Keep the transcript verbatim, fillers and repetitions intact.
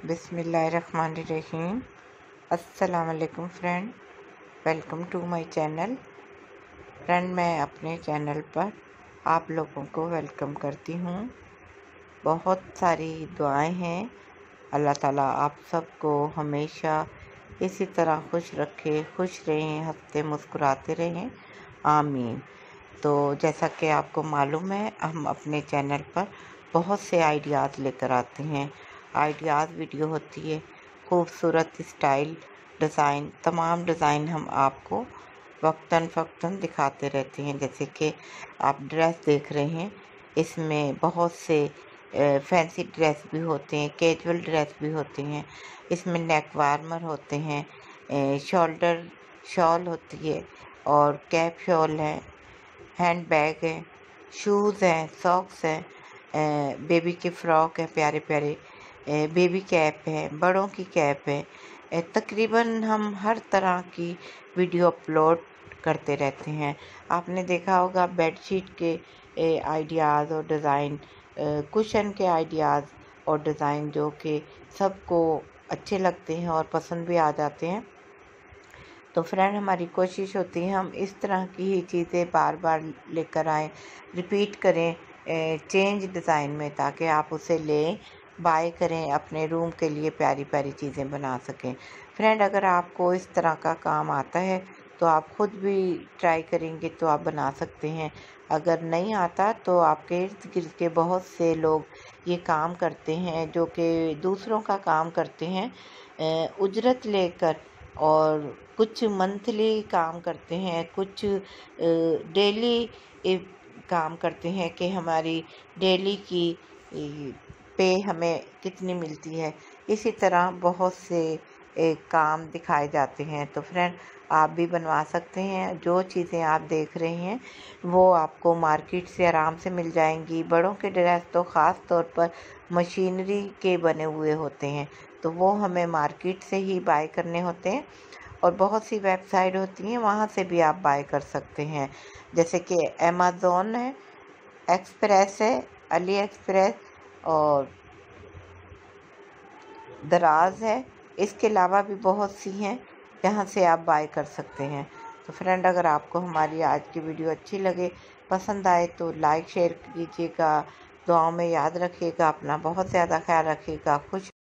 बिस्मिल्लाहिर्रहमानिर्रहीम। अस्सलाम वालेकुम friend, welcome to my channel. Friend, मैं अपने चैनल पर आप लोगों को वेलकम करती हूँ। बहुत सारी दुआएं हैं। अल्लाह ताला आप सबको हमेशा इसी तरह खुश रखे, खुश रहें, हंसते मुस्कुराते रहें, आमीन। तो जैसा कि आपको मालूम है, हम अपने चैनल पर बहुत से आइडियाज़ लेकर आते हैं। आइडियाज़ वीडियो होती है, खूबसूरत स्टाइल, डिज़ाइन, तमाम डिज़ाइन हम आपको वक्तन फ़क्तन दिखाते रहते हैं। जैसे कि आप ड्रेस देख रहे हैं, इसमें बहुत से फैंसी ड्रेस भी होते हैं, कैजुअल ड्रेस भी होते हैं। इसमें नेक वार्मर होते हैं, शोल्डर शॉल होती है और कैप शॉल है, हैंड बैग है, शूज़ हैं, सॉक्स हैं, बेबी के फ्रॉक है, प्यारे प्यारे बेबी कैप है, बड़ों की कैप है। तकरीबन हम हर तरह की वीडियो अपलोड करते रहते हैं। आपने देखा होगा बेडशीट के आइडियाज़ और डिज़ाइन, कुशन के आइडियाज़ और डिज़ाइन जो कि सबको अच्छे लगते हैं और पसंद भी आ जाते हैं। तो फ्रेंड, हमारी कोशिश होती है हम इस तरह की ही चीज़ें बार बार लेकर आएँ, रिपीट करें चेंज डिज़ाइन में, ताकि आप उसे लें, बाय करें, अपने रूम के लिए प्यारी प्यारी चीज़ें बना सकें। फ्रेंड, अगर आपको इस तरह का काम आता है तो आप ख़ुद भी ट्राई करेंगे तो आप बना सकते हैं। अगर नहीं आता तो आपके इर्द गिर्द के बहुत से लोग ये काम करते हैं, जो कि दूसरों का काम करते हैं उजरत लेकर, और कुछ मंथली काम करते हैं, कुछ डेली काम करते हैं कि हमारी डेली की पे हमें कितनी मिलती है। इसी तरह बहुत से एक काम दिखाए जाते हैं। तो फ्रेंड, आप भी बनवा सकते हैं। जो चीज़ें आप देख रहे हैं वो आपको मार्केट से आराम से मिल जाएंगी। बड़ों के ड्रेस तो ख़ास तौर पर मशीनरी के बने हुए होते हैं, तो वो हमें मार्केट से ही बाय करने होते हैं। और बहुत सी वेबसाइट होती हैं, वहाँ से भी आप बाय कर सकते हैं। जैसे कि अमेज़ॉन है, एक्सप्रेस है, अली एक्सप्रेस और दराज है। इसके अलावा भी बहुत सी हैं जहाँ से आप बाय कर सकते हैं। तो फ्रेंड, अगर आपको हमारी आज की वीडियो अच्छी लगे, पसंद आए तो लाइक शेयर कीजिएगा, दुआओं में याद रखिएगा, अपना बहुत ज़्यादा ख्याल रखिएगा। खुश